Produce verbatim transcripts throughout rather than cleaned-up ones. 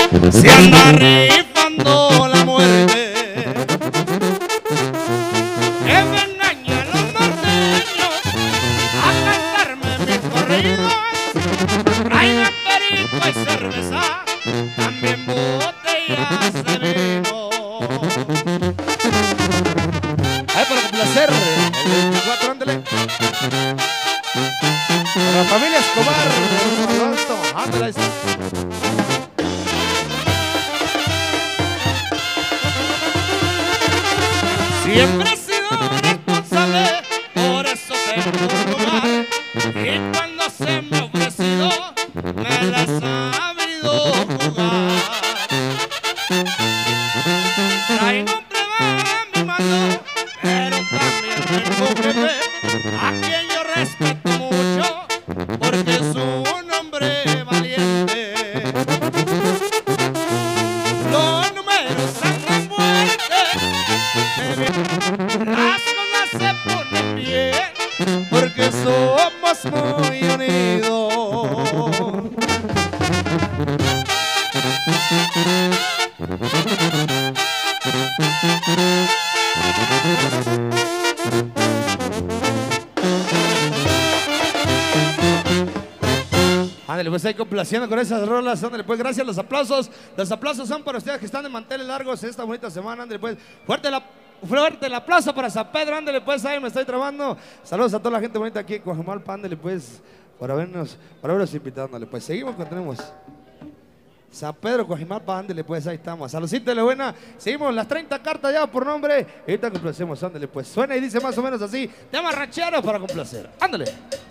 se anda rifando la muerte. Que vengan ya los norteños a cantarme mis corridos. Traigan perico y cerveza, también botellas de vino. Ahí para complacer el veinticuatro, ándale. Para la familia Escobar, Alonso, ándale, ahí está. Siempre he sido responsable, por eso tengo un lugar. Y cuando se me ha ofrecido, me la he sabido jugar. Traigo prueba a mi mano, pero también tengo jefe, a quien yo respeto mucho, porque es un hombre valiente. Los números andan fuertes, las cosas se ponen bien, porque somos muy unidos. Ándale, pues ahí complaciendo con esas rolas. Ándale, pues gracias, los aplausos. Los aplausos son para ustedes que están de manteles largos esta bonita semana. Ándale, pues fuerte la, fuerte el aplauso para San Pedro. Ándale, pues ahí me estoy trabando. Saludos a toda la gente bonita aquí en Coajimalpa. Ándale, pues para vernos, para vernos invitando. Ándale, pues seguimos, continuemos. San Pedro, Coajimalpa, ándale, pues ahí estamos. Saludcita de la buena. Seguimos las treinta cartas ya por nombre. Y ahorita complacemos, ándale, pues suena y dice más o menos así. Tema ranchero para complacer. Ándale.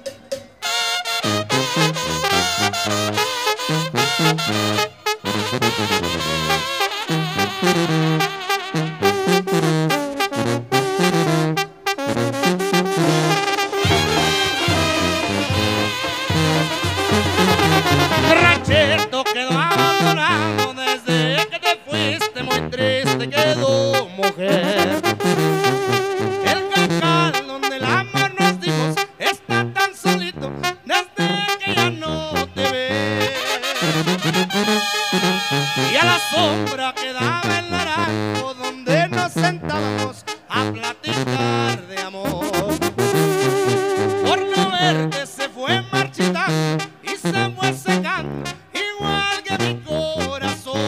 Ranchito quedó abandonado desde que te fuiste, muy triste quedó, mujer. El cancal donde el amor nos dimos está tan solito desde que ya no te ve. Y a la sombra quedaba el naranjo donde nos sentábamos a platicar de amor. Por no verte se fue marchitando y se fue secando igual que mi corazón.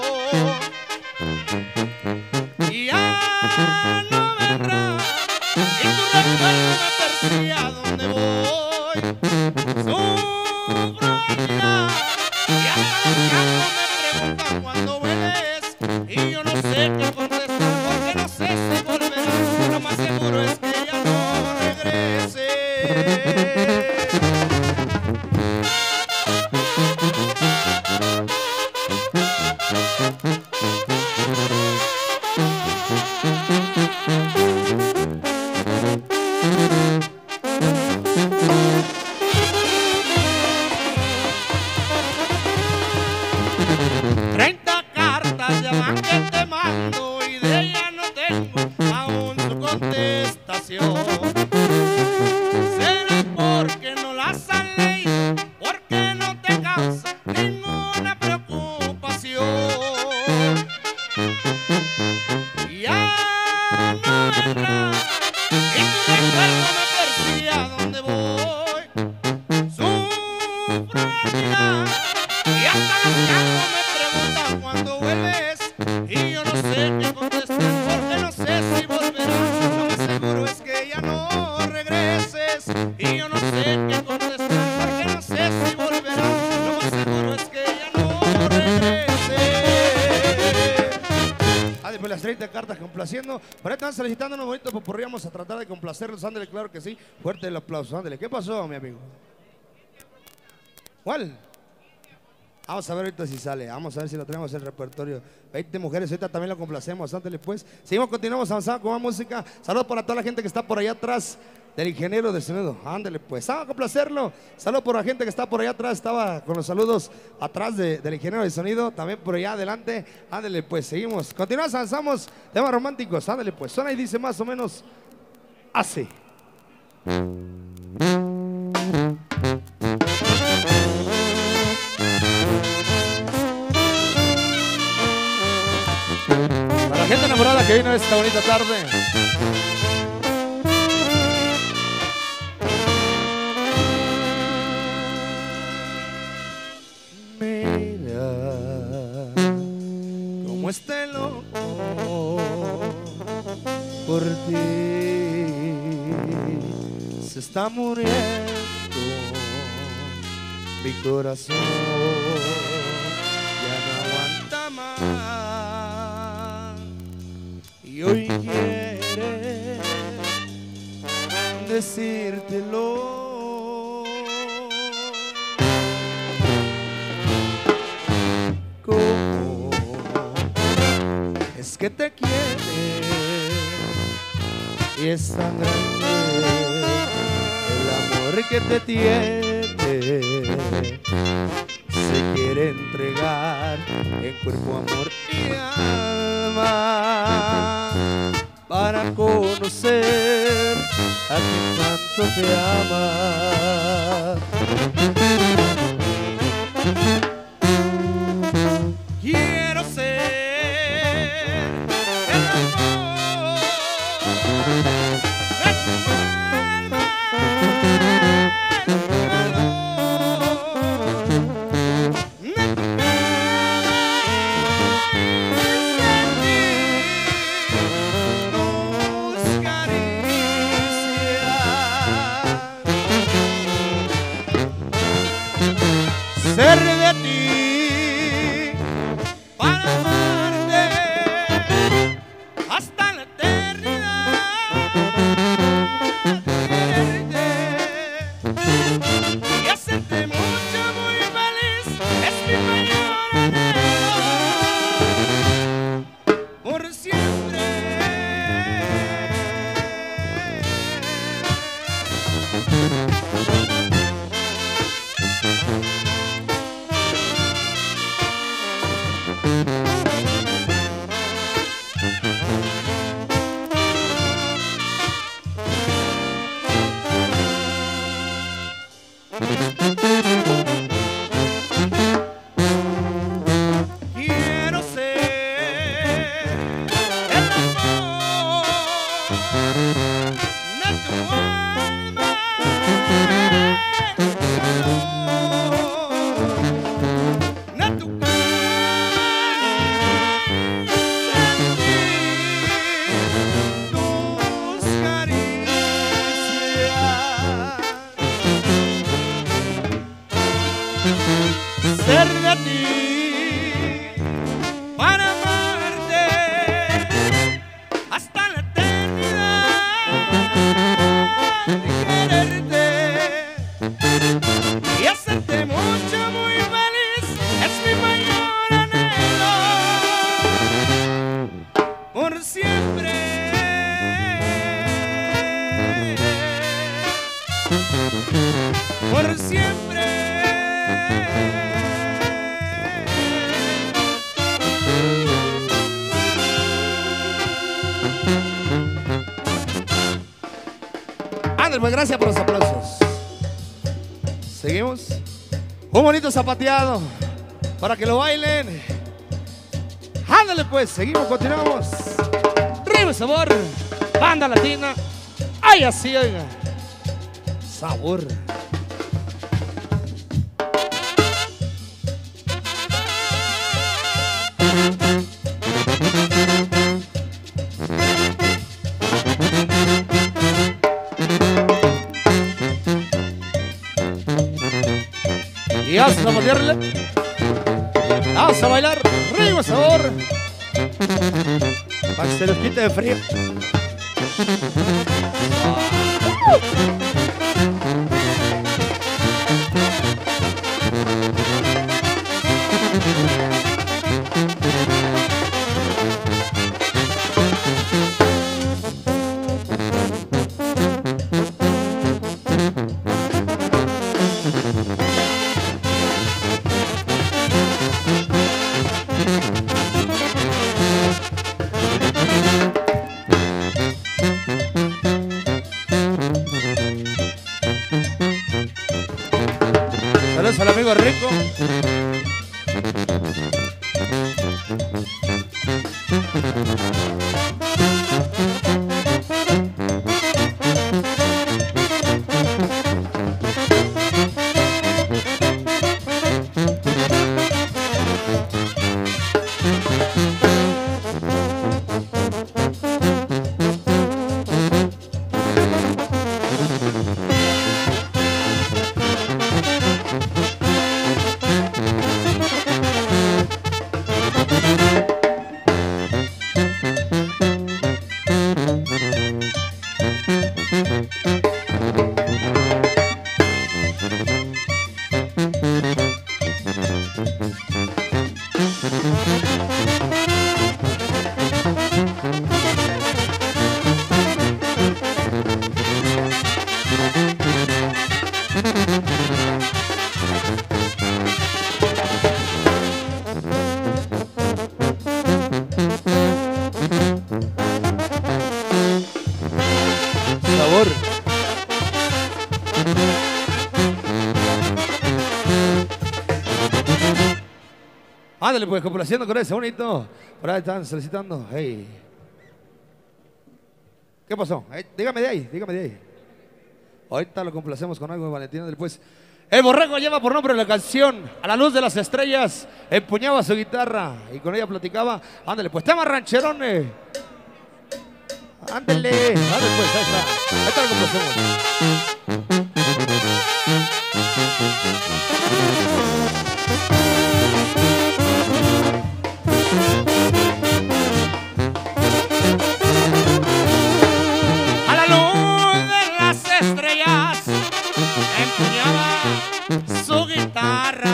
Y ya no vendrá y tu recuerdo me persigue a donde voy. Sufro ya y hasta los gatos me preguntan cuándo vuelves y yo no sé qué contestar porque no sé si volverás. Lo más seguro es que ya no regrese. Treinta cartas ya van que te mando y de ella no tengo aún su contestación. Será porque no las han leído, porque no te causa ninguna preocupación. Ya no vendrá y tu recuerdo me persigue a donde voy. Sufro ya y hasta los gatos me preguntan cuándo vuelves y yo no sé qué contestar porque no sé si volverás. Lo más seguro es que ya no regreses y yo no sé qué contestar porque no sé si volverás. Lo más seguro es que ya no regreses. Ah, después las treinta cartas complaciendo. Por ahí están solicitando unos bonitos popurrí. Vamos a tratar de complacerlos. Ándale, claro que sí. Fuerte el aplauso. Ándale. ¿Qué pasó, mi amigo? ¿Cuál? Vamos a ver ahorita si sale. Vamos a ver si lo tenemos en el repertorio. veinte mujeres, ahorita también lo complacemos. Ándale, pues. Seguimos, continuamos avanzando con más música. Saludos para toda la gente que está por allá atrás del ingeniero de sonido. Ándale, pues. Vamos a complacerlo. Saludos por la gente que está por allá atrás. Estaba con los saludos atrás de, del ingeniero de sonido. También por allá adelante. Ándale, pues. Seguimos. Continuamos, avanzamos. Temas románticos. Ándale, pues. Suena y dice más o menos así. que vino esta bonita tarde. Mira cómo este loco por ti se está muriendo mi corazón. Y hoy quiere decírtelo. ¿Cómo es que te quiere? Y es tan grande el amor que te tiene. Se quiere entregar en cuerpo, amor y alma para conocer a quien tanto te ama. Quiero ser el amor de tu alma, ser de ti para amarte hasta la eternidad, quererte y hacerte mucho, muy feliz es mi mayor anhelo por siempre. Quiero ser el amor de tu alma, de tu ser de ti para amarte hasta la eternidad, quererte y hacerte mucho, muy feliz es mi mayor anhelo por siempre. Por siempre. Ándale, pues gracias por los aplausos. Seguimos. Un bonito zapateado para que lo bailen. Ándale pues, seguimos, continuamos. Ritmo y sabor, banda latina. Ay, así, oiga. Sabor. Y vamos a zapatearle. Vamos a bailar. Ritmo y sabor. Para que se los quite de frío. Saludos al amigo Rico. Ándale, pues, complaciendo con ese bonito. Por ahí están solicitando. Hey. ¿Qué pasó? Hey, dígame de ahí, dígame de ahí. Ahorita lo complacemos con algo de Valentín. Ándale, pues. El Borrego lleva por nombre la canción A la luz de las estrellas. Empuñaba su guitarra y con ella platicaba. Ándale, pues, tema rancherones. Ándale, ándale, pues, ahí está. Ahí está lo complacemos. A la luz de las estrellas empuñaba su guitarra,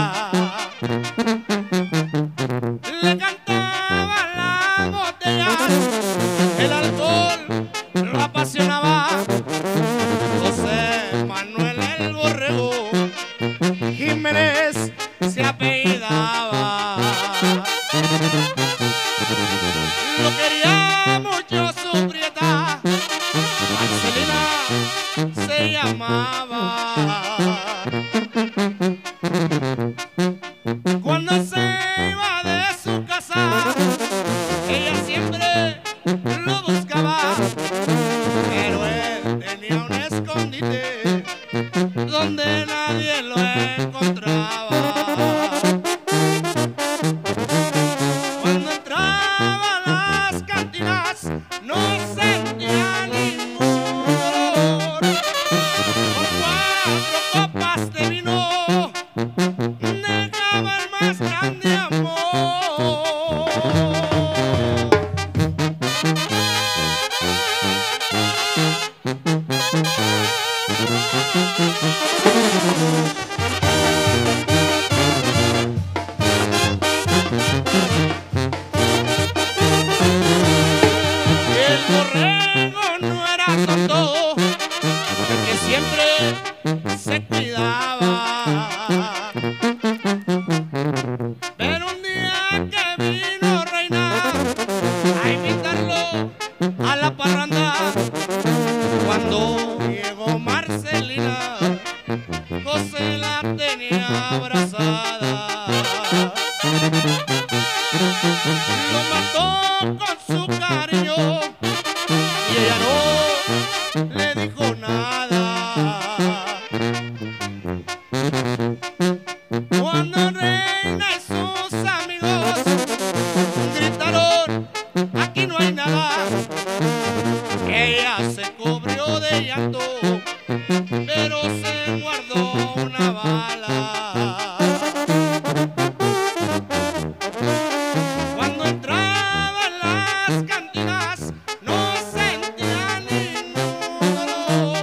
le cantaba las botellas, el alcohol lo apasionaba. José Manuel el Borrego Jiménez se apellidaba. Lo quería mucho su prieta, Marcelina se llamaba. Cuando se iba de su casa, ella siempre lo buscaba, pero él tenía un escondite donde nadie lo encontraba. Cuando entraba a las cantinas no sentía ningún dolor. Con cuatro copas de vino negaba el más grande amor. El Borrego no era tonto, que siempre se cuidaba. Pero un día que vino Reina a invitarlo a la parranda, cuando llegó Marcelina, José la tenía abrazada. Lo mató con su cariño y ella no le dijo nada. Cuando Reina y sus amigos gritaron, aquí no hay nada, ella se cubrió de llanto, pero se guardó una bala. Cuando entraba en las cantinas no sentía ningún dolor.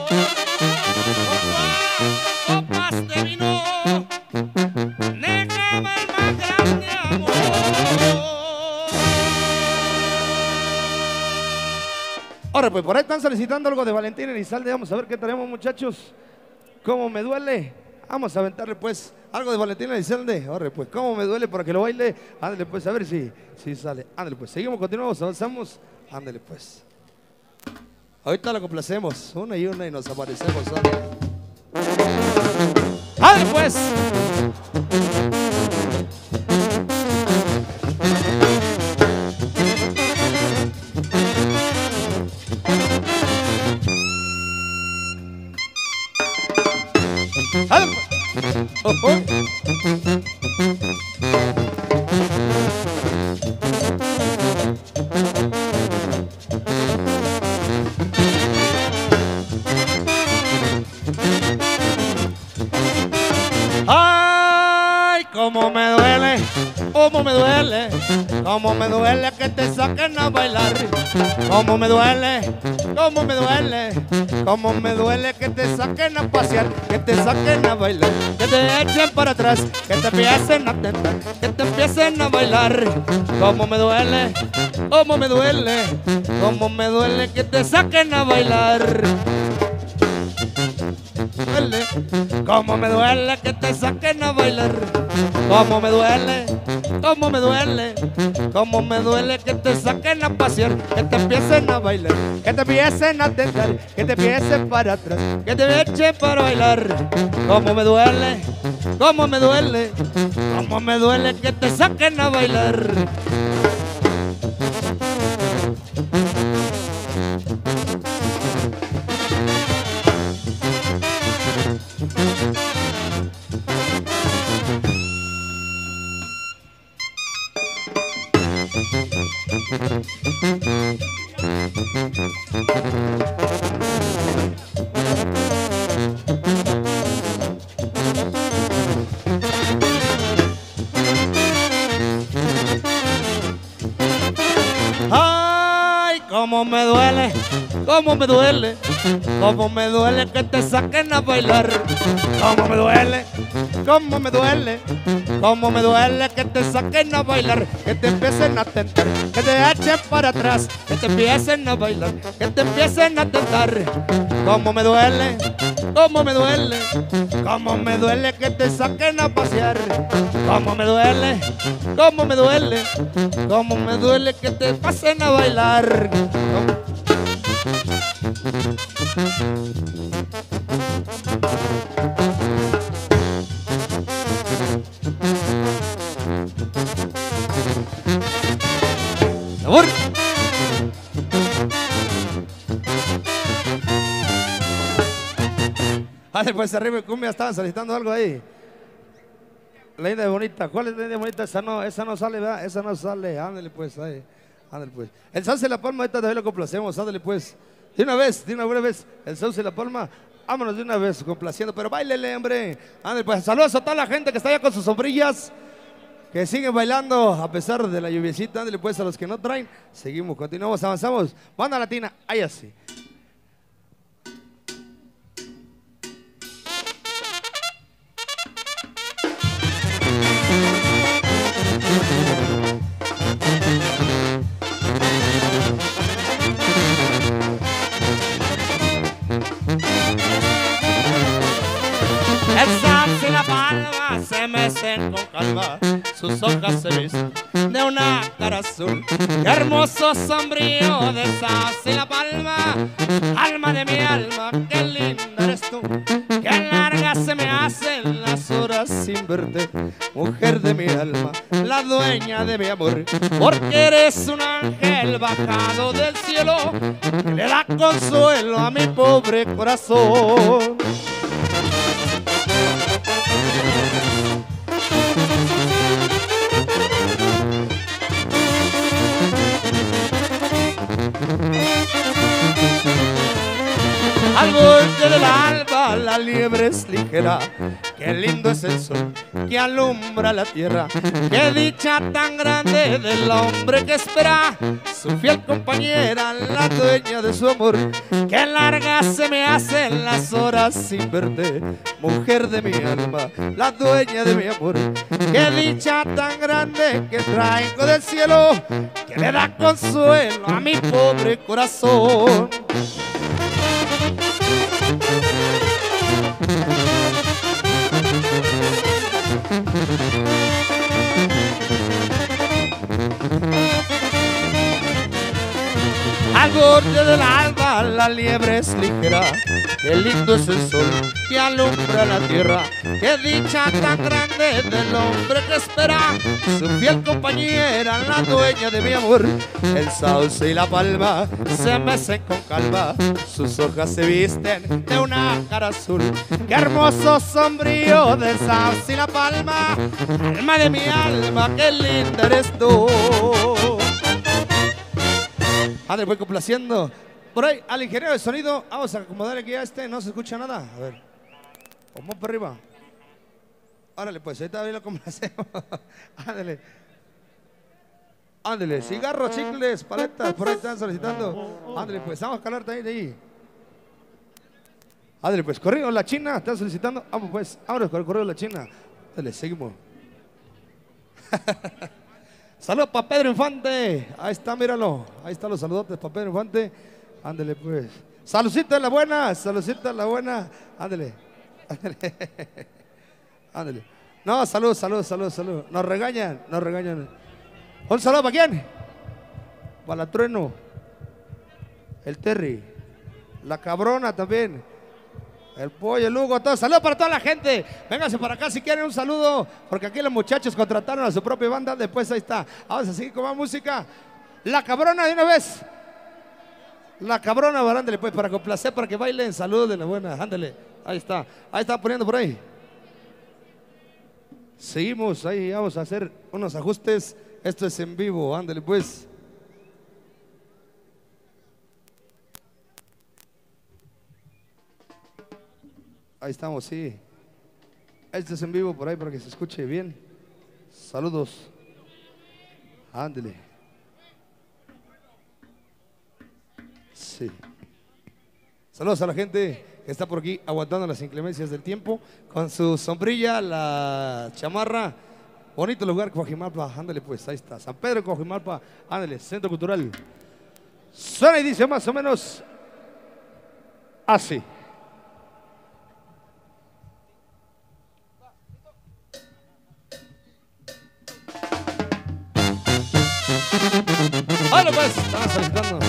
Con copas de vino negaba el más grande amor. Ahora, pues, por ahí están solicitando algo de Valentín Elizalde. Vamos a ver qué tenemos, muchachos. ¿Cómo me duele? Vamos a aventarle, pues, algo de Valentín Elizalde. Ahora, pues, ¿cómo me duele para que lo baile? Ándale, pues, a ver si, si sale. Ándale, pues, seguimos, continuamos, avanzamos. Ándale, pues. Ahorita lo complacemos, una y una, y nos aparecemos. Ándale, ándale, pues. Ándale, pues. Oh, oh. Ay, cómo me duele, cómo me duele, cómo me duele que te saquen a bailar. Cómo me duele, cómo me duele, cómo me duele que te saquen a pasear, que te saquen a bailar, que te echen para atrás, que te empiecen a tentar, que te empiecen a bailar. Cómo me duele, cómo me duele, cómo me duele que te saquen a bailar. duele, cómo me duele que te saquen a bailar. Cómo me duele, cómo me duele, cómo me duele que te saquen a pasear, que te empiecen a bailar, que te empiecen a tentar, que te empiecen para atrás, que te echen para bailar. Cómo me duele, cómo me duele, cómo me duele que te saquen a bailar. Ay, cómo me duele, cómo me duele, cómo me duele que te saquen a bailar. Cómo me duele, cómo me duele, cómo me duele que te saquen a bailar, que te empiecen a tentar, que te echen para atrás, que te empiecen a bailar, que te empiecen a tentar. Cómo me duele, cómo me duele, cómo me duele que te saquen a pasear. Cómo me duele, cómo me duele, cómo me duele que te pasen a bailar. ¡Sabor! Ah, después arriba de cumbia estaban solicitando algo ahí. La India bonita, ¿cuál es la India bonita? Esa no, esa no sale, ¿verdad? Esa no sale, ándale pues, ahí, ándale pues. El Sauce y la Palma, ahorita también lo complacemos, ándale pues. De una vez, de una buena vez, el Sauce y la Palma, vámonos de una vez complaciendo, pero bailele, hombre. Ándale pues, saludos a toda la gente que está allá con sus sombrillas, que siguen bailando a pesar de la lluviecita, ándale pues, a los que no traen, seguimos, continuamos, avanzamos. Banda latina, ahí así. El Sauce y la Palma se mecen con calma, sus hojas se visten de una cara azul. Qué hermoso sombrío de Sauce y la Palma, alma de mi alma, qué linda eres tú. Qué largas se me hacen las horas sin verte, mujer de mi alma, la dueña de mi amor, porque eres un ángel bajado del cielo que le da consuelo a mi pobre corazón. Al borde del alba la liebre es ligera, qué lindo es el sol que alumbra la tierra, qué dicha tan grande del hombre que espera su fiel compañera, la dueña de su amor. Qué largas se me hacen las horas sin verte, mujer de mi alma, la dueña de mi amor. Qué dicha tan grande que traigo del cielo, que le da consuelo a mi pobre corazón. Al borde del alba la liebre es ligera, qué lindo es el sol que alumbra la tierra, qué dicha tan grande del hombre que espera su fiel compañera, la dueña de mi amor. El sauce y la palma se mecen con calma, sus hojas se visten de una cara azul. Qué hermoso sombrío del sauce y la palma, alma de mi alma, qué linda eres tú. André, voy complaciendo. Por ahí, al ingeniero de sonido, vamos a acomodar aquí a este, no se escucha nada. A ver, vamos para arriba. Árale, pues, ahorita bien lo complacemos. Ándale. Ándale, cigarros, chicles, paletas, por ahí están solicitando. Ándale, pues, vamos a calarte ahí de ahí. Ándale, pues, corrido la China, están solicitando. Vamos, pues, vámonos con el corrido de la China. Ándale, seguimos. Saludos para Pedro Infante. Ahí está, míralo. Ahí están los saludotes para Pedro Infante. Ándale, pues. Saludcita en la buena, saludcita en la buena. Ándale. Ándale. No, salud, salud, salud, salud. Nos regañan, nos regañan. ¿Un saludo para quién? Para la Trueno, el Terry, la Cabrona también, el Pollo, el Hugo, todo. Saludos para toda la gente. Vénganse para acá si quieren un saludo, porque aquí los muchachos contrataron a su propia banda. Después ahí está. Vamos a seguir con más música. La Cabrona de una vez. La Cabrona, ándale pues, para complacer, para que bailen. Saludos de la buena, ándale. Ahí está, ahí está poniendo por ahí. Seguimos, ahí vamos a hacer unos ajustes. Esto es en vivo, ándale pues. Ahí estamos, sí. Esto es en vivo por ahí para que se escuche bien. Saludos. Ándale. Sí. Saludos a la gente que está por aquí aguantando las inclemencias del tiempo con su sombrilla, la chamarra. Bonito lugar, Coajimalpa. Ándale pues, ahí está. San Pedro, Coajimalpa. Ándale, Centro Cultural. Suena y dice más o menos así. Hola pues, estamos solicitando.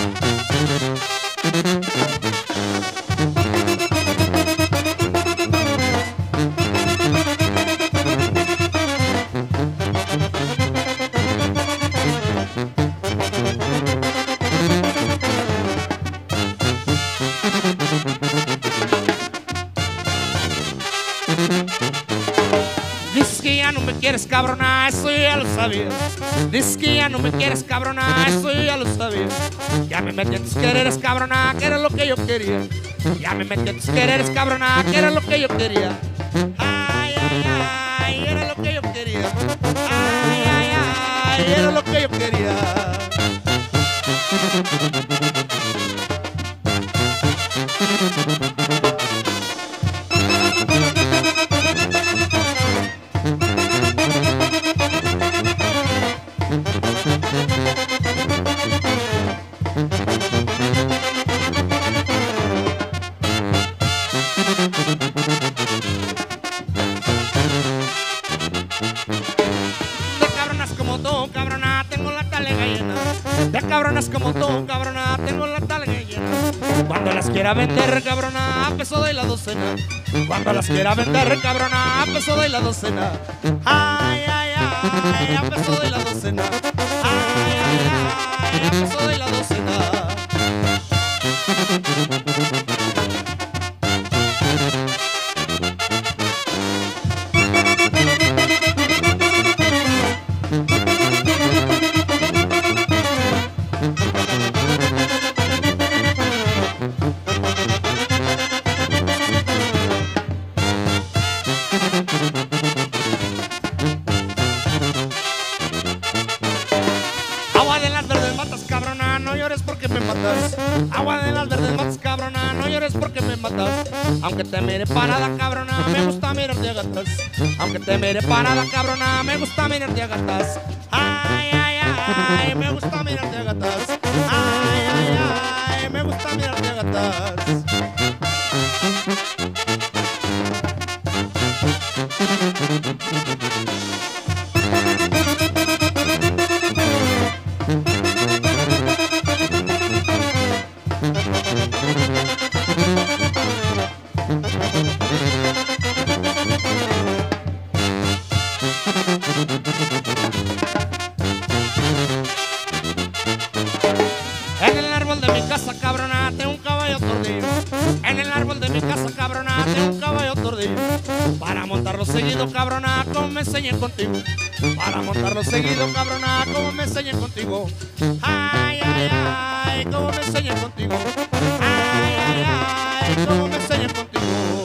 Dices que ya no me quieres, cabrona, eso yo ya lo sabía. Dices que ya no me quieres, cabrona, eso yo ya lo sabía. Ya me metí en tus quereres, cabrona, que era lo que yo quería. Ya me metí en tus quereres, cabrona, que era lo que yo quería. Ay, ay, ay, era lo que yo quería. Ay, ay, ay, era lo que yo quería. De cabronas como tú, cabrona, tengo la talga llena. Cuando las quiera vender, cabrona, a peso de la docena. Cuando las quiera vender, cabrona, a peso de la docena. Ay, ay, ay, a peso de la docena. Ay, ay, ay, a peso de la docena. Agua de las verdes matas, cabrona, no llores porque me matas. Agua de las verdes matas, cabrona, no llores porque me matas. Aunque te mire parada, cabrona, me gusta mirarte a gatas. Aunque te mire parada, cabrona, me gusta mirarte a gatas. Ay, ay, ay, me gusta mirarte a gatas. Ay, ay, ay, me gusta mirarte a gatas. En el árbol de mi casa, cabrona, tengo un caballo tordillo. En el árbol de mi casa, cabrona, tengo un caballo tordillo. Para montarlo seguido, cabrona, como me enseñé contigo. Para montarlo seguido, cabrona, como me enseñé contigo. Ay, ay, ay, como me enseñé contigo. Ay, ay, ay, como me enseñé contigo.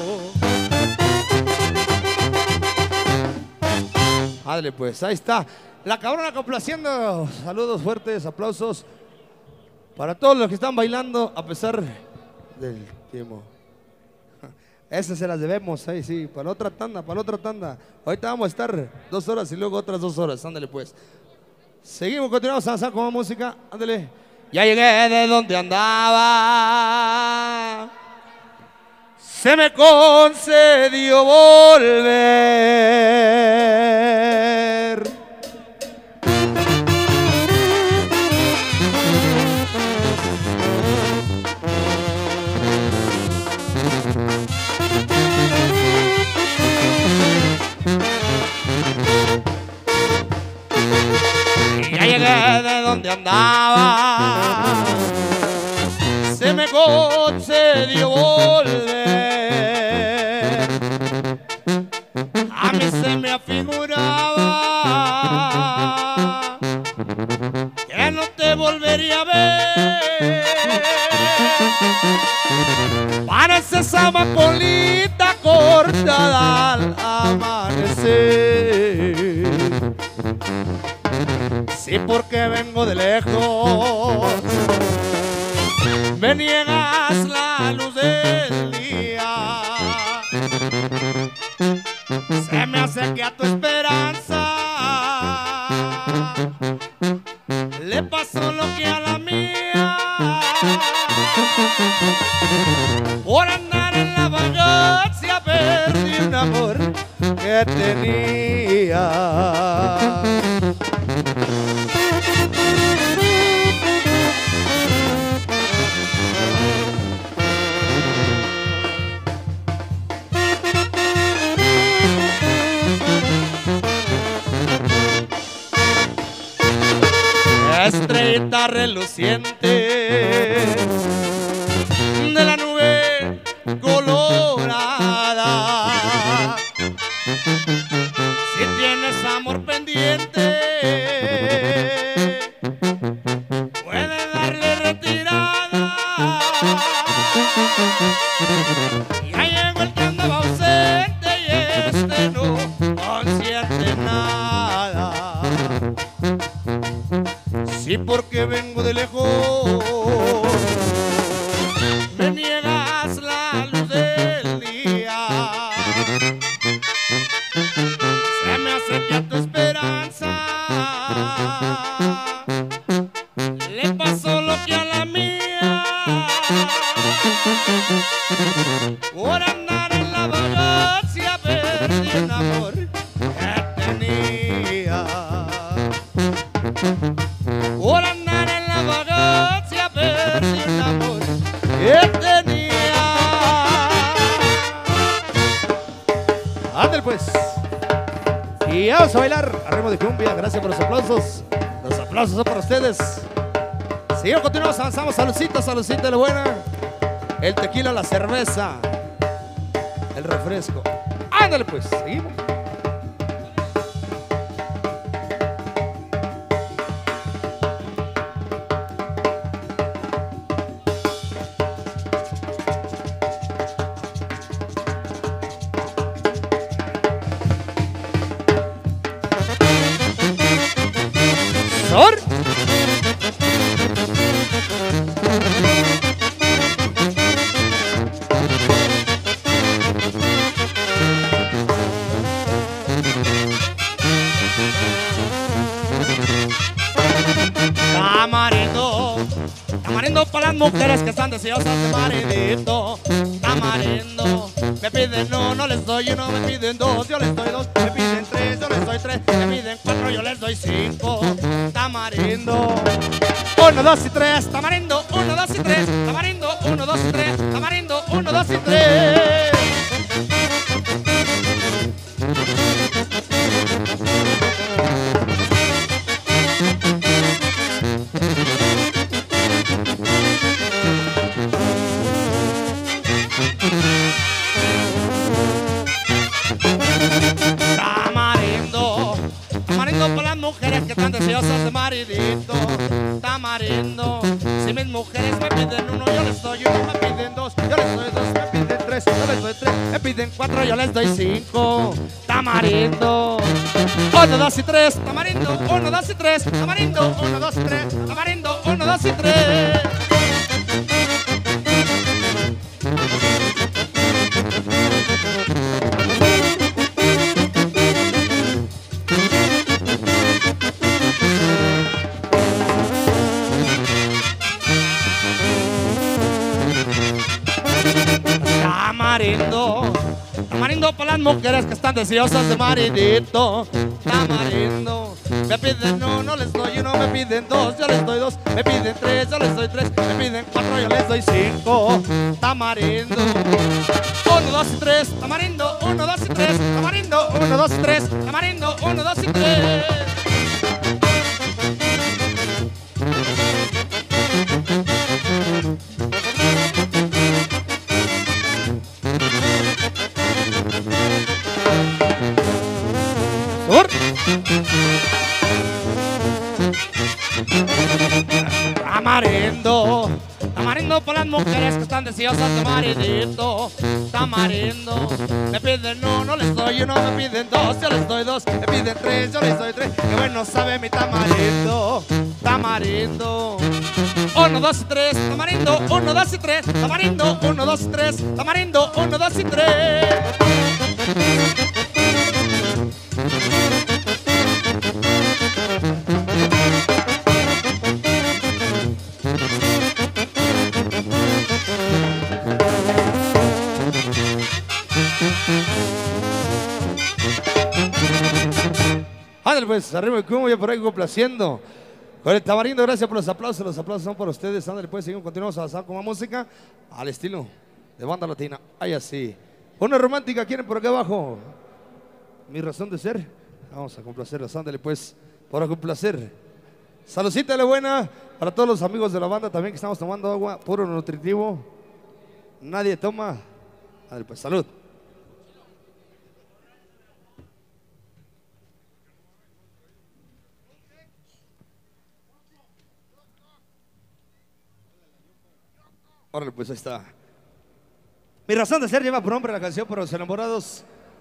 Ándale pues, ahí está. La Cabrona complaciendo. Saludos fuertes, aplausos para todos los que están bailando a pesar del tiempo. Esas se las debemos, ahí sí, para la otra tanda, para la otra tanda. Ahorita vamos a estar dos horas y luego otras dos horas, ándale pues. Seguimos, continuamos avanzando con más música, ándale. Ya llegué de donde andaba, se me concedió volver. Ya llegué de donde andaba, se me concedió volver. A mí se me afiguraba que no te volvería a ver. Pareces amapolita cortada al amanecer. Sí, porque vengo de lejos, me niegas la luz del día. Se me hace que a tu esperanza le pasó lo que a la mía. Por andar en la vagancia perdí un amor que tenía. Estrellita reluciente de la nube colorada, si tienes amor pendiente puedes darle retirada. Ya llegó el que andaba ausente y este no consiente nada. Sí, porque vengo de lejos, me niegas la luz del día. Se me hace que a tu esperanza le pasó lo que a la mía. Por andar en la vagancia perdí un amor que tenía. Por andar en la vagancia perdí un amor que tenía. Ándale pues. Y vamos a bailar a ritmo de cumbia. Gracias por los aplausos. Los aplausos son para ustedes. Seguimos, continuamos, avanzamos. Saludcita, saludcita de la buena. El tequila, la cerveza, el refresco. Ándale pues, seguimos. Sor. Tamarindo, tamarindo para las mujeres que están deseosas de maridito. Tamarindo, me piden uno, no les doy uno, me piden dos, yo les doy dos, me piden tres, yo les doy tres, me piden cuatro, yo les doy cinco. Tamarindo, uno, dos y tres, tamarindo, uno, dos y tres, tamarindo, uno, dos y tres, tamarindo, uno, dos y tres. Tamarindo, tamarindo para las mujeres que están deseosas de maridito. Tamarindo, si mis mujeres me piden uno, yo les doy uno, me piden dos, yo les doy dos, me piden tres, yo les doy tres, me piden cuatro, yo les doy cinco. Tamarindo, uno, dos y tres, tamarindo, uno, dos y tres, tamarindo, uno, dos y tres, tamarindo, uno, dos y tres. las mujeres que están deseosas de maridito, tamarindo. Me piden uno, les doy uno, me piden dos, yo les doy dos, me piden tres, yo les doy tres, me piden cuatro, yo les doy cinco, tamarindo. Uno, dos y tres, tamarindo, uno, dos y tres, tamarindo, uno, dos y tres, tamarindo, uno, dos y tres. Tamarindo, tamarindo por las mujeres que están deseosas de maridito, tamarindo. Me piden uno, les doy uno, me piden dos, yo les doy dos, me piden tres, yo les doy tres. Que bueno sabe mi tamarindo, tamarindo. Uno, dos y tres, tamarindo, uno, dos y tres, tamarindo, uno, dos y tres, tamarindo, uno, dos y tres. Ándale pues, arriba el cubo, ya por ahí complaciendo con el tamarindo. Gracias por los aplausos, los aplausos son por ustedes. Ándale pues, seguimos, continuamos avanzando con más música al estilo de banda latina. Ay, así. Una romántica, ¿quieren por acá abajo? Mi razón de ser. Vamos a complacerlos, ándale pues, para complacer. Saludcita de la buena para todos los amigos de la banda también que estamos tomando agua, puro nutritivo. Nadie toma. Ándale pues, salud. Órale, pues ahí está. Mi razón de ser lleva por nombre la canción para los enamorados.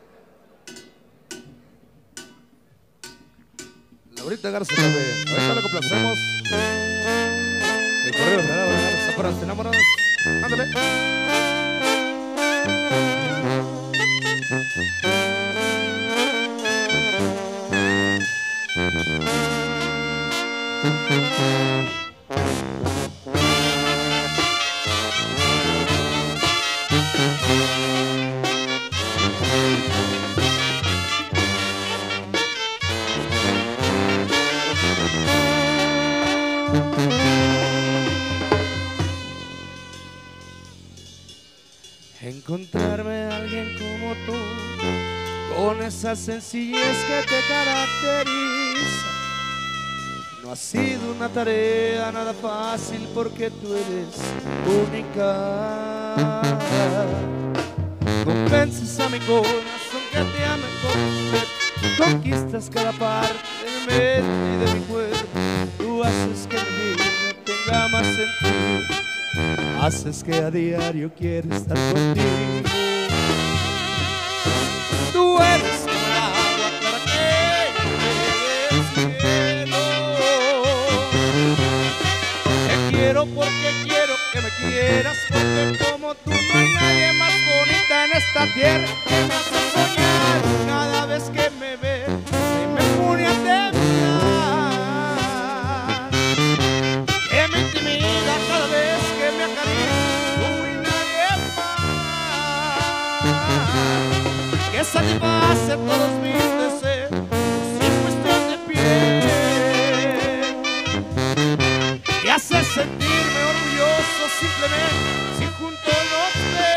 Laurita Garza también. Ahorita lo complacemos. El correo de la Garza para los enamorados. Ándale. Encontrarme a alguien como tú, con esa sencillez que te caracteriza, no ha sido una tarea nada fácil porque tú eres única. Convences a mi corazón que te ame completo, conquistas cada parte de mi mente y de mi cuerpo. Tú haces que mi vida tenga más sentido, haces que a diario quiera estar contigo. Tú eres como el agua clara que llueve del cielo. Te quiero porque quiero que me quieras, porque como tú no hay nadie más bonita en esta tierra que me hace soñar. Cada vez que me ve se me pone a temblar, que me intimida cada vez que me acaricia, tú y nadie más, que satisface todos mis deseos sin cuestión de piel, que hace sentirme orgulloso simplemente si junto nos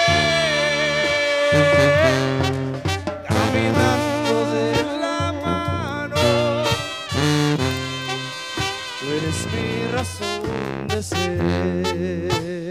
ven, caminando de la mano. Tú eres mi razón de ser.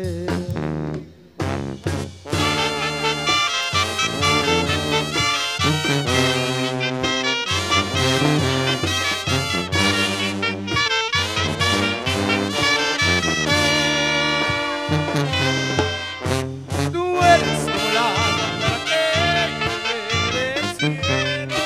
Tú eres como la agua que llueve del cielo.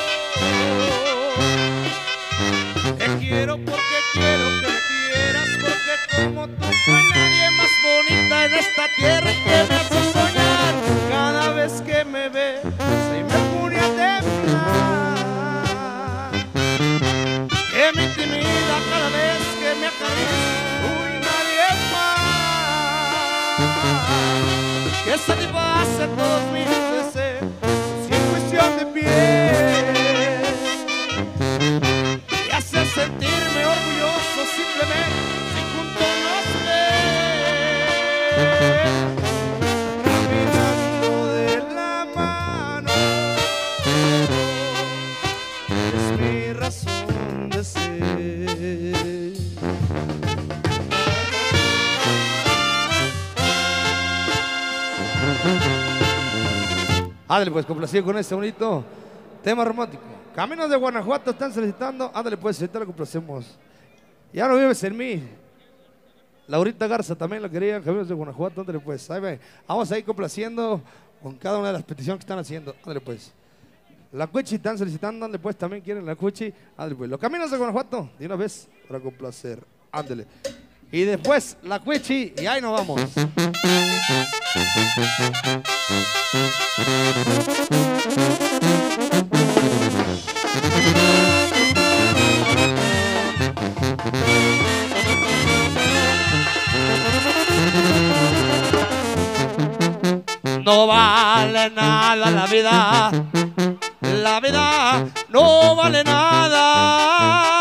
Te quiero porque quiero que me quieras, porque como tú no hay nadie más bonita en esta tierra que me hace soñar. Cada vez que me ve se me pone a temblar, que me intimida cada vez que me acaricia, uy, nadie más, que satisface todos mis deseos sin cuestión piel y hace sentirme orgulloso simplemente si junto nos ven caminando de la mano. Es mi razón de ser. Ándale pues, complacido con este bonito tema romántico. Caminos de Guanajuato están solicitando. Ándale pues, ahorita lo complacemos. Ya no vives en mí. Laurita Garza también lo quería. Caminos de Guanajuato, ándale pues. Ahí ve. Vamos a ir complaciendo con cada una de las peticiones que están haciendo. Ándale pues. La Cuchi están solicitando, ándale pues, también quieren la Cuchi. Ándale pues. Los Caminos de Guanajuato, de una vez, para complacer. Ándale. Y después la Cuchi y ahí nos vamos. No vale nada la vida, la vida no vale nada.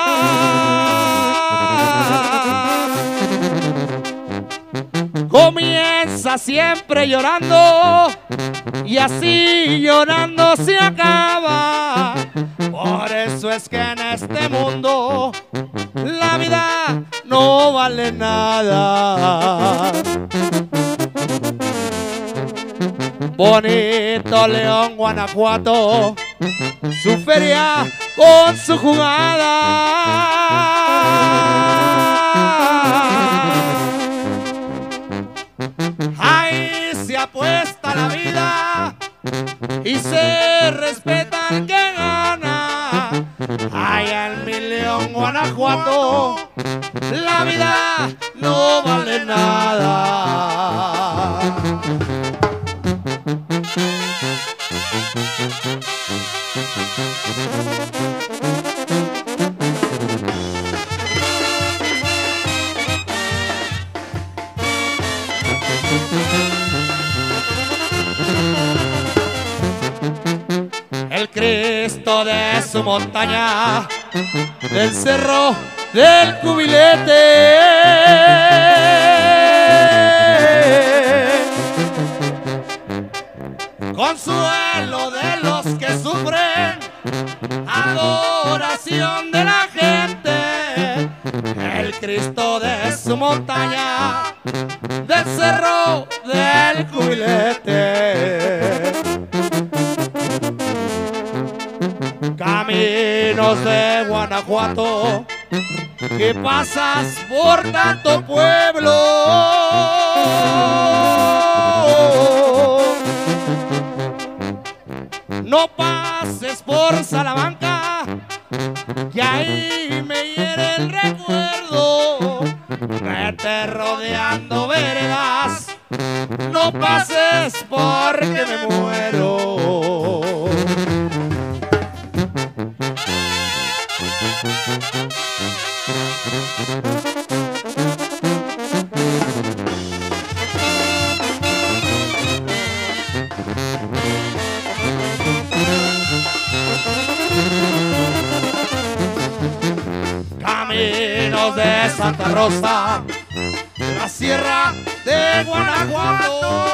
Comienza siempre llorando y así llorando se acaba. Por eso es que en este mundo la vida no vale nada. Bonito León, Guanajuato, su feria con su jugada. Ahí se apuesta la vida y se respeta el que gana. Allá en mi León, Guanajuato, la vida no vale nada. El Cristo de su montaña, del cerro del Cubilete, consuelo de los que sufren, adoración de la gente. El Cristo de su montaña, del cerro del Cubilete. Caminos de Guanajuato, que pasas por tanto pueblo. No pases por Salamanca, que ahí me hiere el recuerdo. Vete rodeando veredas, no pases porque me muero. Caminos de Santa Rosa, la sierra de Guanajuato.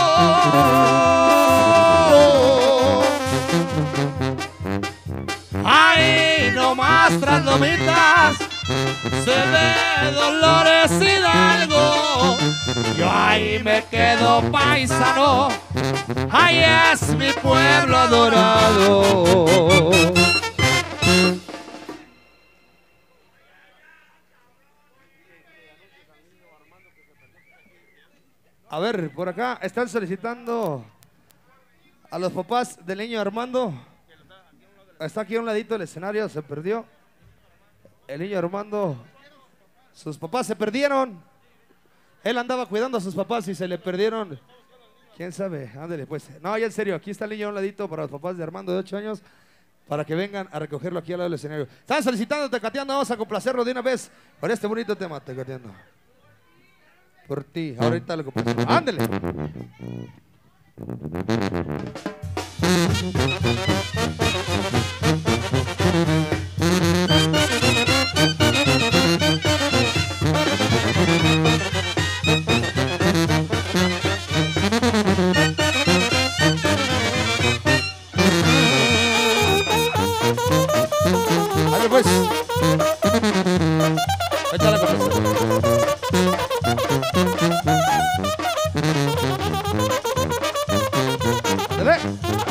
Ahí nomás tras lomitas se ve Dolores Hidalgo. Yo ahí me quedo paisano, ahí es mi pueblo adorado. A ver, por acá están solicitando a los papás del niño Armando. Está aquí a un ladito del escenario, se perdió. El niño Armando, sus papás se perdieron. Él andaba cuidando a sus papás y se le perdieron. ¿Quién sabe? Ándale pues. No, ya en serio, aquí está el niño a un ladito para los papás de Armando de ocho años, para que vengan a recogerlo aquí al lado del escenario. Están solicitando Tecateando, vamos a complacerlo de una vez con este bonito tema, Tecateando. Por ti, ahorita lo complacemos. Ándale. Dale pues. Échale con eso. Dale.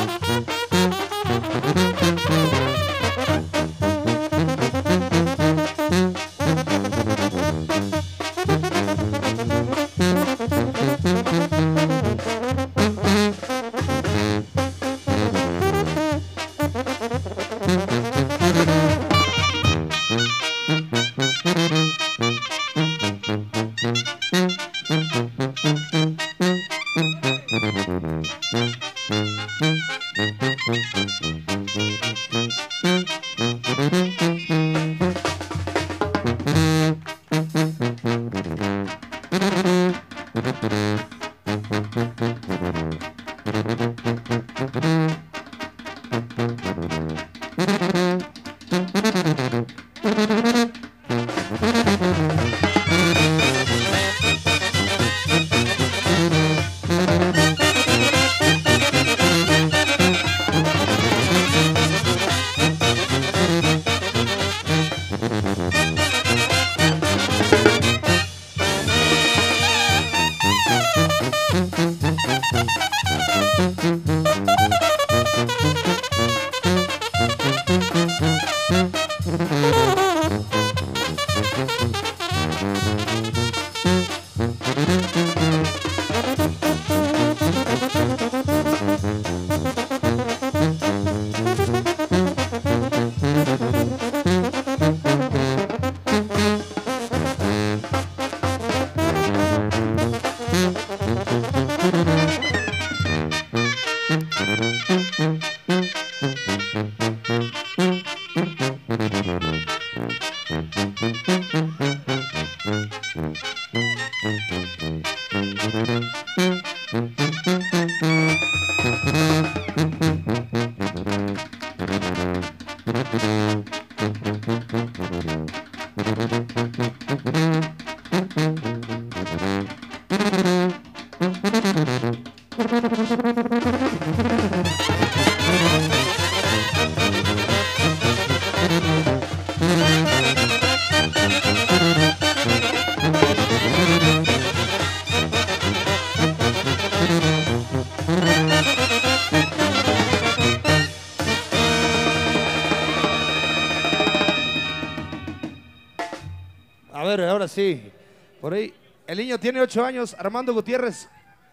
A ver, ahora sí. Por ahí, el niño tiene ocho años, Armando Gutiérrez.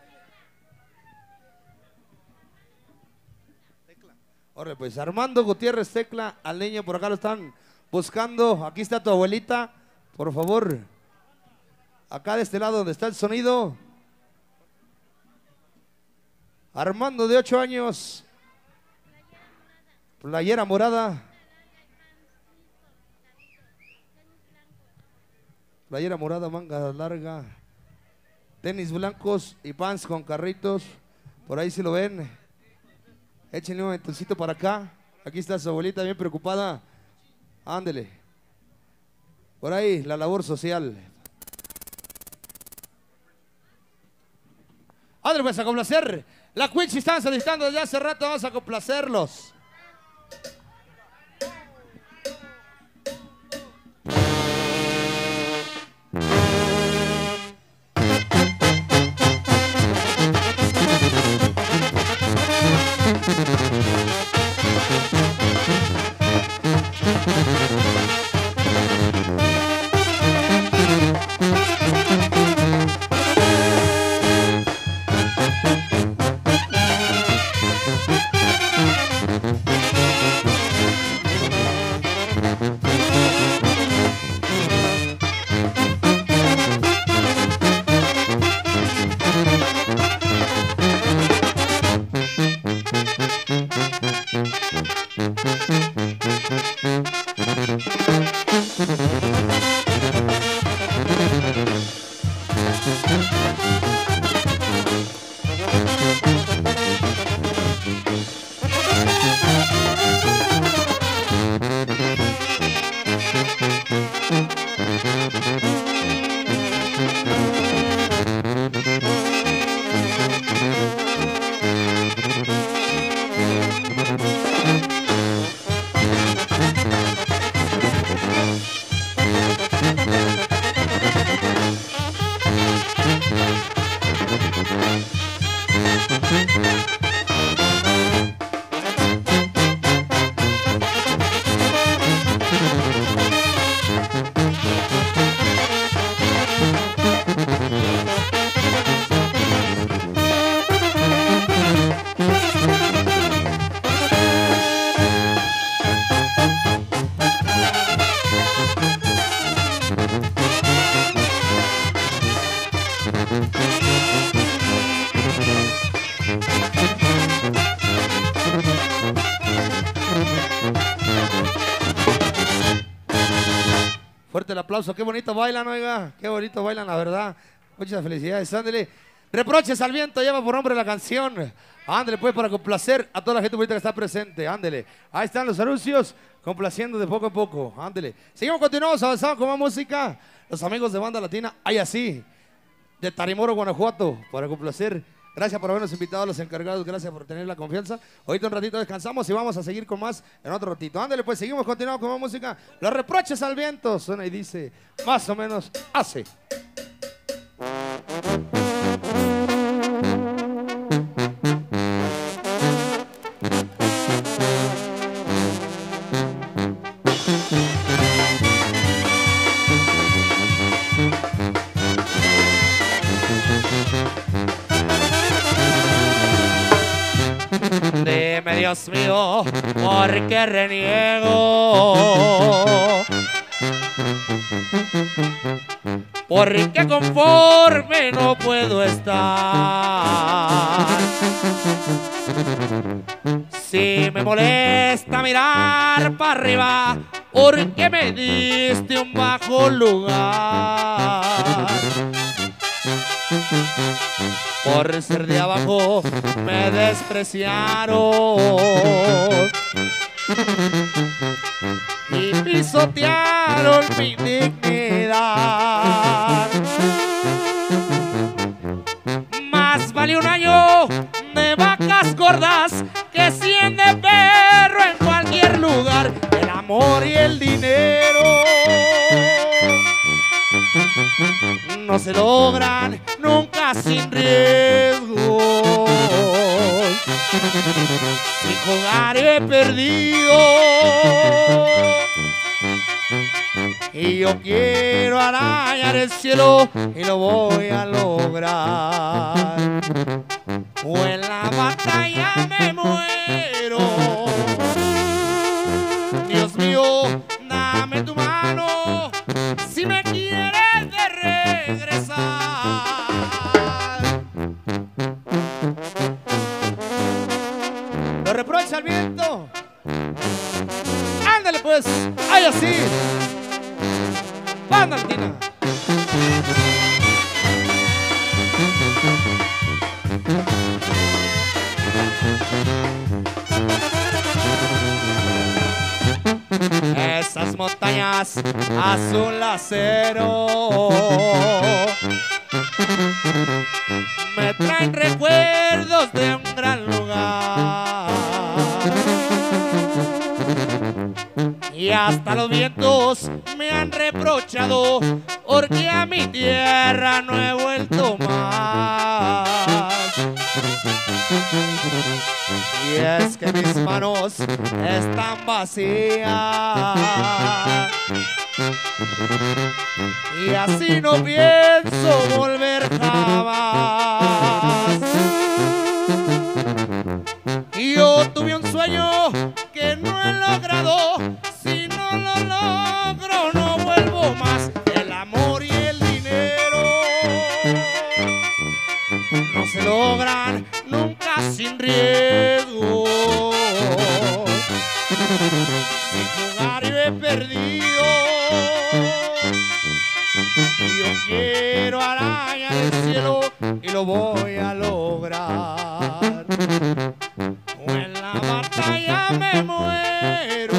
Órale, pues Armando Gutiérrez Tecla, al niño por acá lo están buscando. Aquí está tu abuelita, por favor. Acá de este lado donde está el sonido. Armando de ocho años. Playera morada. Playera morada, manga larga. Tenis blancos y pants con carritos. Por ahí si lo ven. Échenle un momentoncito para acá. Aquí está su abuelita bien preocupada. Ándele. Por ahí la labor social. Ándale pues a complacer. La Quincy están solicitando ya hace rato. Vamos a complacerlos. Fuerte el aplauso, qué bonito bailan, oiga, qué bonito bailan, la verdad. Muchas felicidades, ándele. Reproches al viento, lleva por nombre la canción. Ándele pues para complacer a toda la gente bonita que está presente, ándele. Ahí están los anuncios, complaciendo de poco a poco, ándele. Seguimos, continuamos avanzando con más música. Los amigos de Banda Latina, hay así, de Tarimoro, Guanajuato, para complacer. Gracias por habernos invitado a los encargados, gracias por tener la confianza. Ahorita un ratito descansamos y vamos a seguir con más en otro ratito. Ándale pues, seguimos, continuamos con más música. Los reproches al viento, suena y dice, más o menos, hace. Dime, Dios mío, ¿por qué reniego? ¿Por qué conforme no puedo estar? Si me molesta mirar para arriba, ¿por qué me diste un bajo lugar? Por ser de abajo me despreciaron y pisotearon mi dignidad. Más vale un año de vacas gordas que cien de perro en cualquier lugar. El amor y el dinero no se logran nunca sin riesgo. Sin jugar he perdido y yo quiero arañar el cielo y lo voy a lograr. O en la batalla me muero. Dios mío, dame tu mano si me quieres de regresar. Lo reprocha al viento. Ándale pues, ay así. Banda Latina. Esas montañas azul acero me traen recuerdos de un gran lugar. Y hasta los vientos me han reprochado porque a mi tierra no he vuelto más. Y es que mis manos están vacías y así no pienso volver jamás. Y yo tuve un sueño que no he logrado, si no lo logro no vuelvo más. El amor y el dinero no se logran nunca sin riesgo. Sin jugar yo he perdido y yo quiero arañar el cielo y lo voy a lograr. O en la batalla me muero.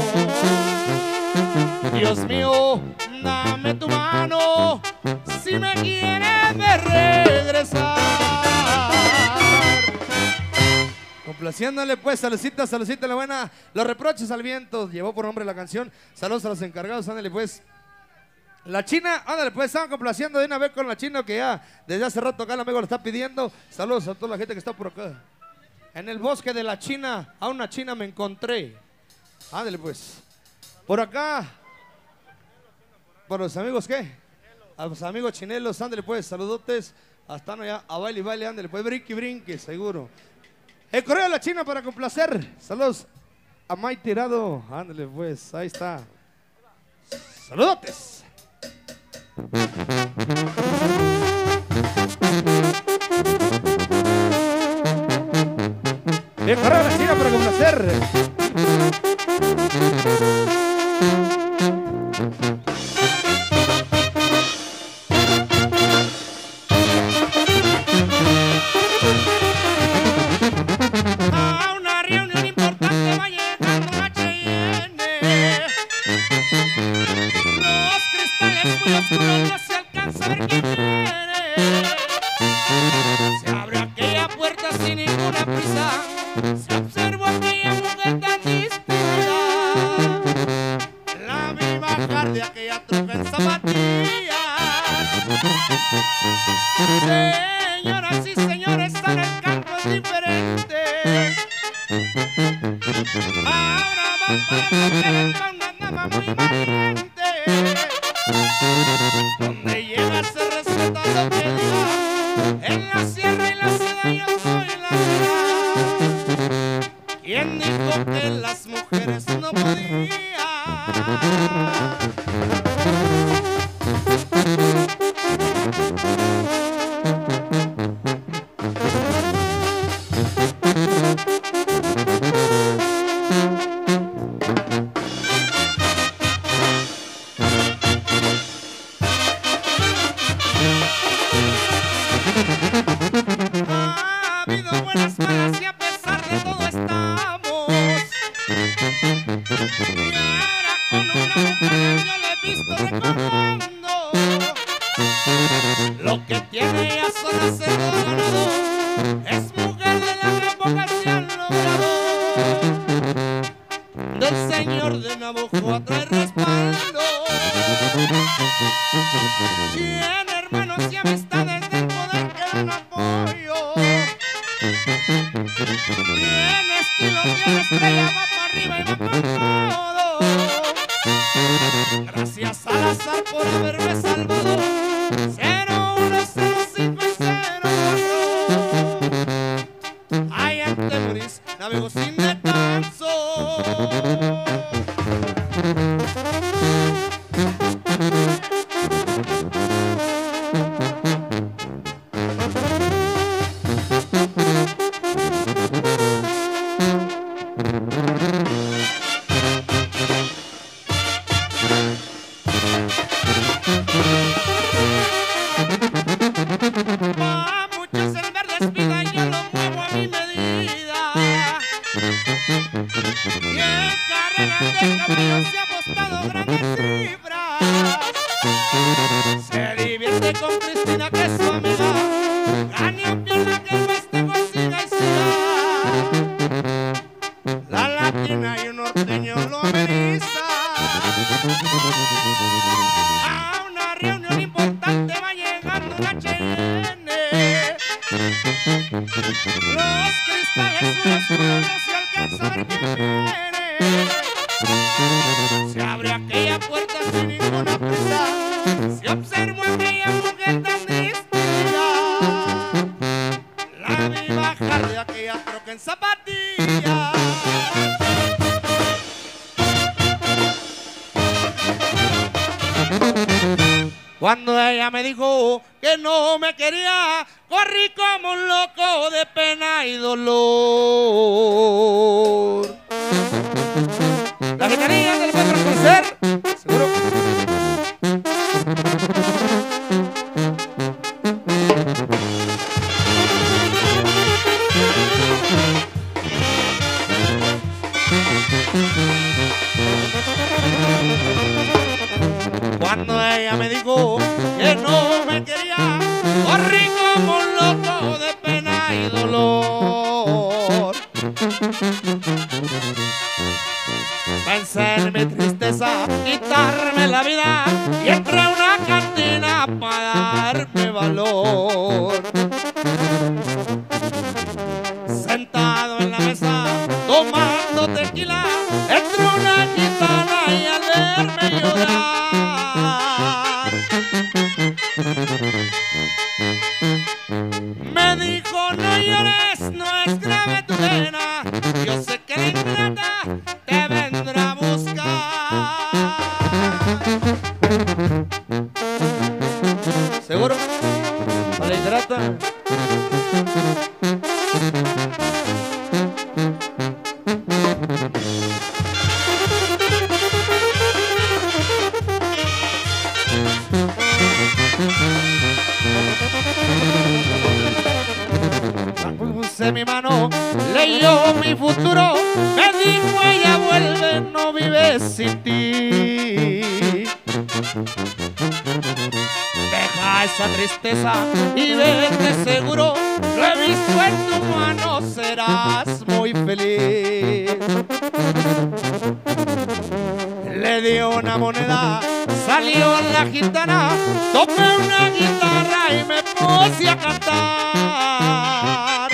Dios mío, dame tu mano si me quieres ver regresar. Complaciéndole pues, saludcita, saludcita la buena. Los reproches al viento, llevó por nombre la canción. Saludos a los encargados, ándale pues. La China, ándale pues, estaban complaciendo de una vez con la China que ya desde hace rato acá el amigo lo está pidiendo. Saludos a toda la gente que está por acá. En el bosque de la China, a una China me encontré. Ándale pues. Por acá, por los amigos, ¿qué? A los amigos chinelos, ándale pues, saludotes. Hasta allá, a baile y baile, ándale pues, brinque, brinque, seguro. El correo de la China para complacer. Saludos a May Tirado. Ándale pues, ahí está. Saludotes. El correo de la China para complacer. troca en zapatillas. Señoras y señores, ahora el canto es diferente. Ahora va para mujeres con una dama muy valiente. Donde llega se respeta lo que diga. En la sierra y la ciudad yo soy la verdad. ¿Quién dijo que las mujeres no podían? Ha habido buenas malas y a pesar de todo estamos. Y ahora con una mujer yo le he visto recordando. Lo que tiene ella son hacerlo ganado. Es mujer de la gran vocación logrado. Del señor de Navajo trae respaldo. Tiene hermanos y amistades del poder que dan apoyo. Tiene estilo, tiene estrella, va para arriba y va con todo. Gracias al azar por haberme salvado. Cero uno cero cinco y cero cuatro. Ay, en Temuris navego sin descanso. Pa' muchos el verde es vida y yo lo muevo a mi medida. Y en carreras de caballos se ha apostado grandes cifras. Se divierte con Cristina que es su amiga. Gane o pierda que el festejo siga y siga. La latina y un norteño lo ameniza. A una reunión importante va llegando un H N. Los cristales unos no se alcanza a ver quién viene. Se abre aquella puerta sin ninguna prisa. Se observó aquella mujer tan distinguida. La vi bajar de aquella troca en zapatillas. Cuando ella me dijo que no me quería, corrí como un loco de pena y dolor. La guitarrilla del puede reconocer, seguro. Cuando ella me dijo que no me quería, corrí como un loco de pena y dolor. Pensé en mi tristeza, quitarme la vida y entré a una cantina para darme valor. Sentado en la mesa, tomando tequila, entró una gitana y al verme llorar me dijo: no llores, no es grave tu pena, yo sé que la ingrata te vendrá a buscar. ¿Seguro? ¿A la ingrata? Puse mi mano, leyó mi futuro, me dijo: ella vuelve, no vive sin ti. Deja esa tristeza y vete seguro, lo he visto en tu mano, serás muy feliz. Le dio una moneda salió la gitana, tomé una guitarra y me puse a cantar.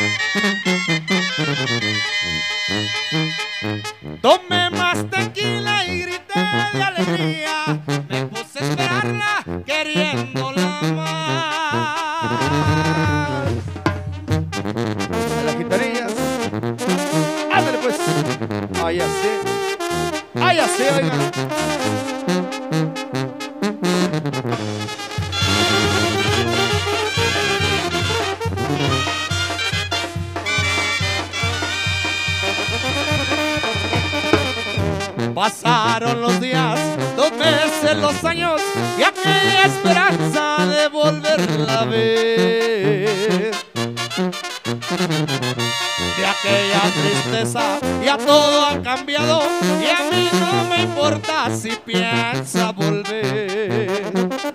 Tomé más tequila y grité de alegría, me puse a esperarla queriéndola más. De las guitarrillas. Ándale pues. Ay, así. Ay, así, oiga. Pasaron los días, dos meses, los años y aquella esperanza de volverla a ver. De aquella tristeza ya todo ha cambiado y a mí no me importa si piensa volver.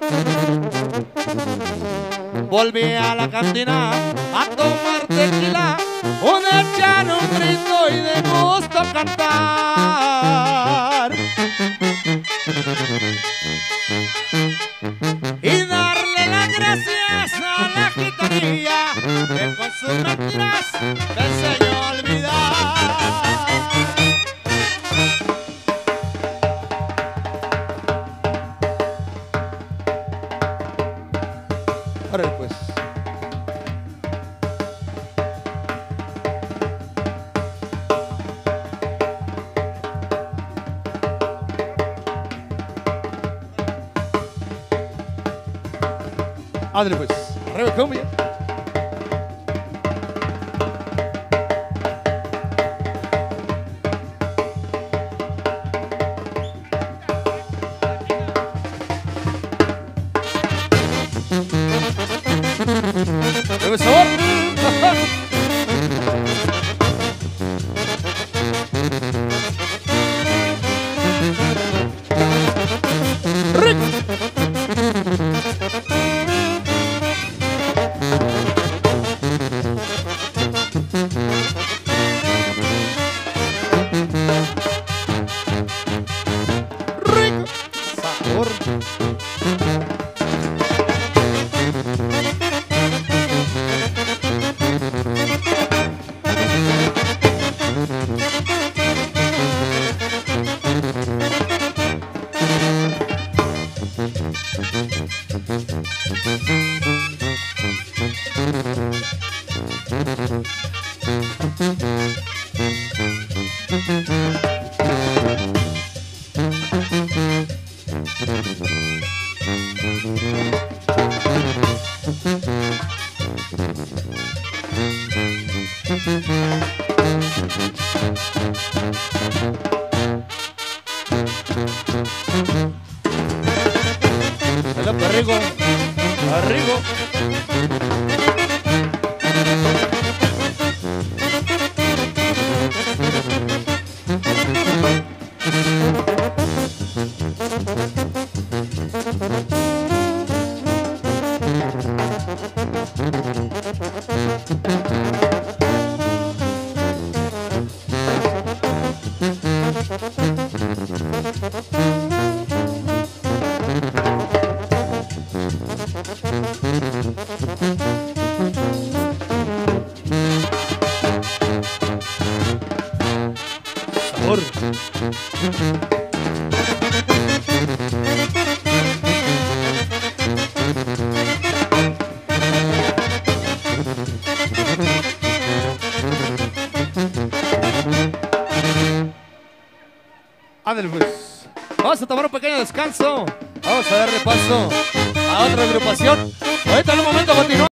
Volví a la cantina a tomar tequila, un echar un grito y de gusto cantar. Y darle las gracias a la gitanilla que con sus mentiras me enseñó a olvidar. Órale pues. Ándale pues. Arriba cumbia. Debe sabor. Rico. Rico. Sabor. Arrigo, arrigo. Sabor. Ándale pues. Vamos a tomar un pequeño descanso. Vamos a darle paso a otra agrupación. Ahorita en un momento continuamos.